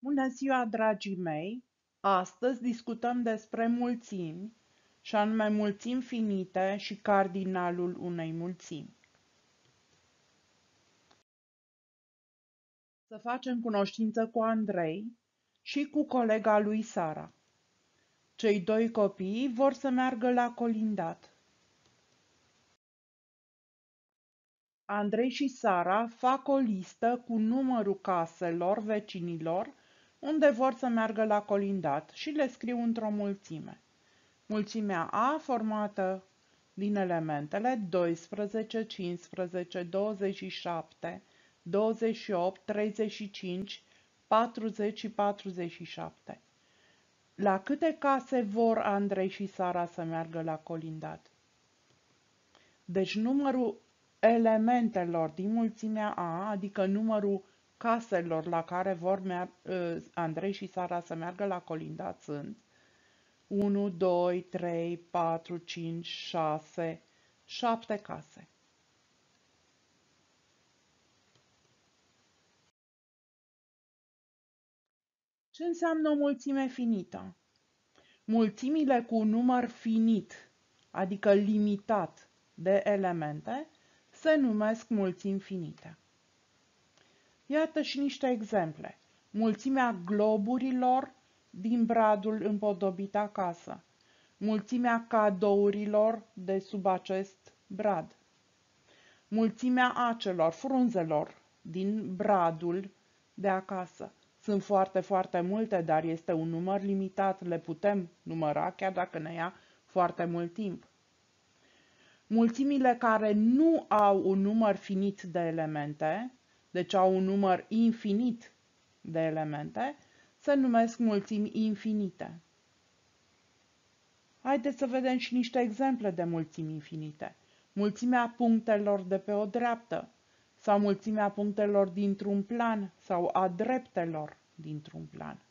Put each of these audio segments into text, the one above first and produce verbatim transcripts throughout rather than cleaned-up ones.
Bună ziua, dragii mei! Astăzi discutăm despre mulțimi, și anume mulțimi finite și cardinalul unei mulțimi. Să facem cunoștință cu Andrei și cu colega lui Sara. Cei doi copii vor să meargă la colindat. Andrei și Sara fac o listă cu numărul caselor vecinilor unde vor să meargă la colindat și le scriu într-o mulțime. Mulțimea A, formată din elementele doisprezece, cincisprezece, douăzeci și șapte, douăzeci și opt, treizeci și cinci, patruzeci și patruzeci și șapte. La câte case vor Andrei și Sara să meargă la colindat? Deci numărul elementelor din mulțimea A, adică numărul caselor la care vor Andrei și Sara să meargă la colindat sunt unu, doi, trei, patru, cinci, șase, șapte case. Ce înseamnă o mulțime finită? Mulțimile cu un număr finit, adică limitat de elemente, se numesc mulțimi finite. Iată și niște exemple. Mulțimea globurilor din bradul împodobit acasă. Mulțimea cadourilor de sub acest brad. Mulțimea acelor, frunzelor din bradul de acasă. Sunt foarte, foarte multe, dar este un număr limitat, le putem număra, chiar dacă ne ia foarte mult timp. Mulțimile care nu au un număr finit de elemente, deci au un număr infinit de elemente, se numesc mulțimi infinite. Haideți să vedem și niște exemple de mulțimi infinite. Mulțimea punctelor de pe o dreaptă, sau mulțimea punctelor dintr-un plan, sau a dreptelor dintr-un plan.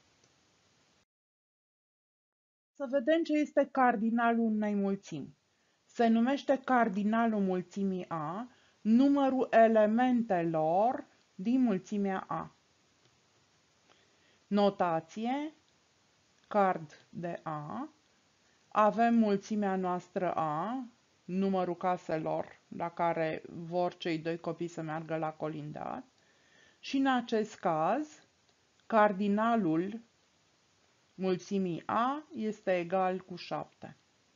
Să vedem ce este cardinalul unei mulțimi. Se numește cardinalul mulțimii A numărul elementelor din mulțimea A. Notație, card de A. Avem mulțimea noastră A, numărul caselor la care vor cei doi copii să meargă la colindat. Și în acest caz, cardinalul mulțimii A este egal cu șapte.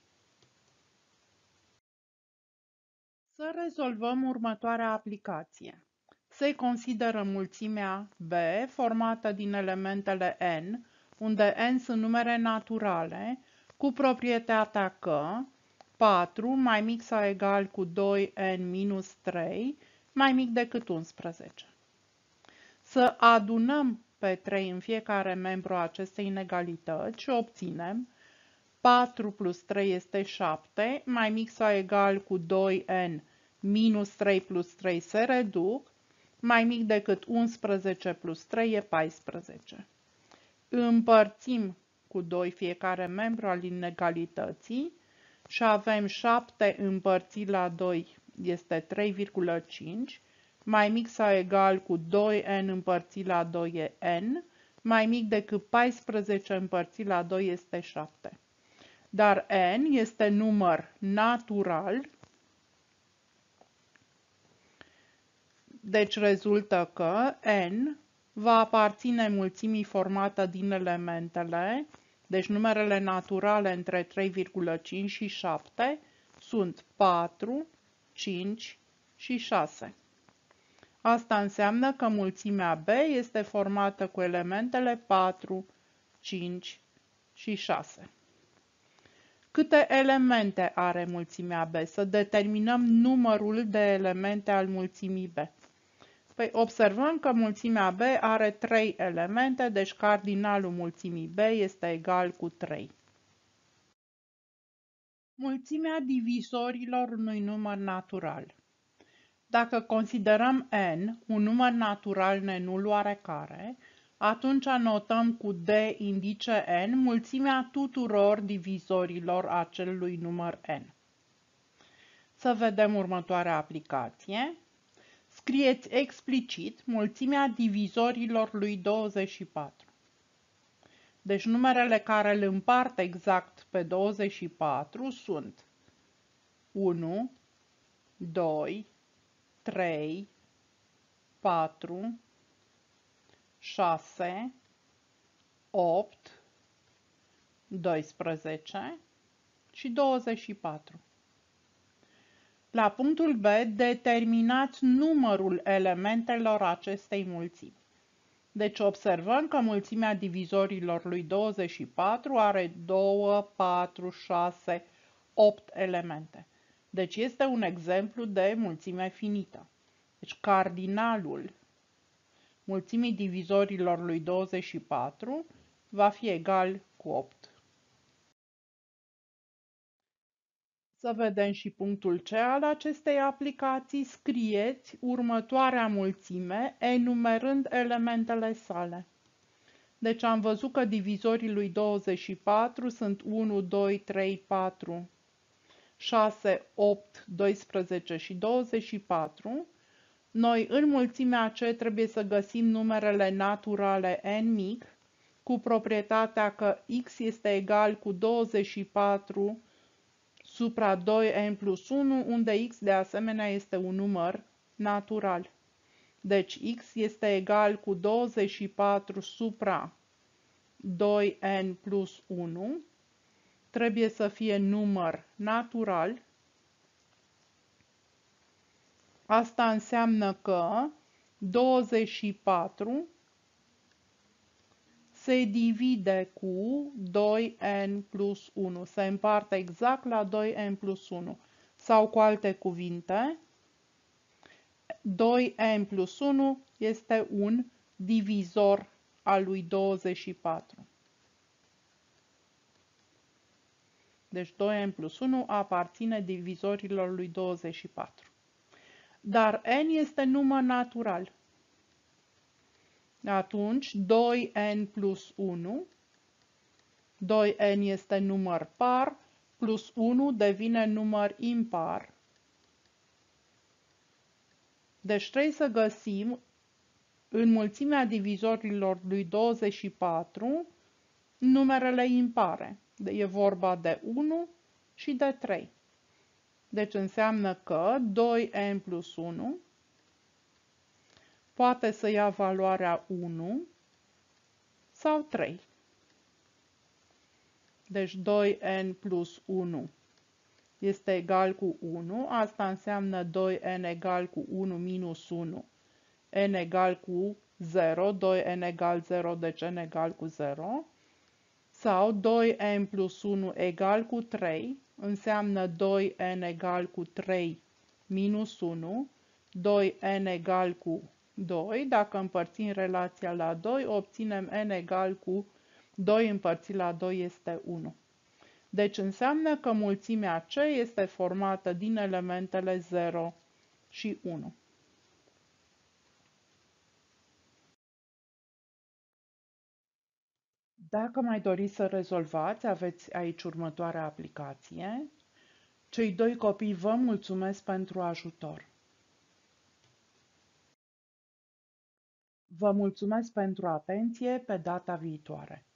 Să rezolvăm următoarea aplicație. Se consideră mulțimea B formată din elementele n, unde n sunt numere naturale, cu proprietatea că patru mai mic sau egal cu doi n minus trei mai mic decât unsprezece. Să adunăm pe trei în fiecare membru a acestei inegalități și obținem patru plus trei este șapte, mai mic sau egal cu doi n minus trei plus trei se reduc, mai mic decât unsprezece plus trei e paisprezece. Împărțim cu doi fiecare membru al inegalității și avem șapte împărțit la doi este trei virgulă cinci, mai mic sau egal cu doi n împărțit la doi e n, mai mic decât paisprezece împărțit la doi este șapte. Dar n este număr natural, deci rezultă că n va aparține mulțimii formată din elementele, deci numerele naturale între trei virgulă cinci și șapte sunt patru, cinci și șase. Asta înseamnă că mulțimea B este formată cu elementele patru, cinci și șase. Câte elemente are mulțimea B? Să determinăm numărul de elemente al mulțimii B. Păi observăm că mulțimea B are trei elemente, deci cardinalul mulțimii B este egal cu trei. Mulțimea divizorilor unui număr natural. Dacă considerăm n un număr natural nenul oarecare, atunci anotăm cu D indice n mulțimea tuturor divizorilor acelui număr n. Să vedem următoarea aplicație. scrieți explicit mulțimea divizorilor lui douăzeci și patru. Deci numerele care îl împart exact pe douăzeci și patru sunt unu, doi, trei, patru, șase, opt, doisprezece și douăzeci și patru. La punctul B, determinați numărul elementelor acestei mulțimi. Deci observăm că mulțimea divizorilor lui douăzeci și patru are doi, patru, șase, opt elemente. Deci este un exemplu de mulțime finită. Deci cardinalul mulțimii divizorilor lui douăzeci și patru va fi egal cu opt. Să vedem și punctul C al acestei aplicații. Scrieți următoarea mulțime enumerând elementele sale. Deci am văzut că divizorii lui douăzeci și patru sunt unu, doi, trei, patru, șase, opt, doisprezece și douăzeci și patru. Noi în mulțimea C trebuie să găsim numerele naturale n mic, cu proprietatea că x este egal cu douăzeci și patru supra doi n plus unu, unde x de asemenea este un număr natural. Deci x este egal cu douăzeci și patru supra doi n plus unu, trebuie să fie număr natural. Asta înseamnă că douăzeci și patru se divide cu doi n plus unu, se împarte exact la doi n plus unu. Sau cu alte cuvinte, doi n plus unu este un divizor al lui douăzeci și patru. Deci doi n plus unu aparține divizorilor lui douăzeci și patru. Dar n este număr natural. Atunci doi n plus unu, doi n este număr par, plus unu devine număr impar. Deci trebuie să găsim în mulțimea divizorilor lui douăzeci și patru numerele impare. E vorba de unu și de trei. Deci înseamnă că doi n plus unu poate să ia valoarea unu sau trei. Deci doi n plus unu este egal cu unu. Asta înseamnă doi n egal cu unu minus unu. N egal cu zero. doi n egal zero, deci n egal cu zero. Sau doi n plus unu egal cu trei. Înseamnă doi n egal cu trei minus unu. doi n egal cu doi. Dacă împărțim relația la doi, obținem n egal cu doi împărțit la doi este unu. Deci înseamnă că mulțimea C este formată din elementele zero și unu. Dacă mai doriți să rezolvați, aveți aici următoarea aplicație. Cei doi copii vă mulțumesc pentru ajutor. Vă mulțumesc pentru atenție, pe data viitoare.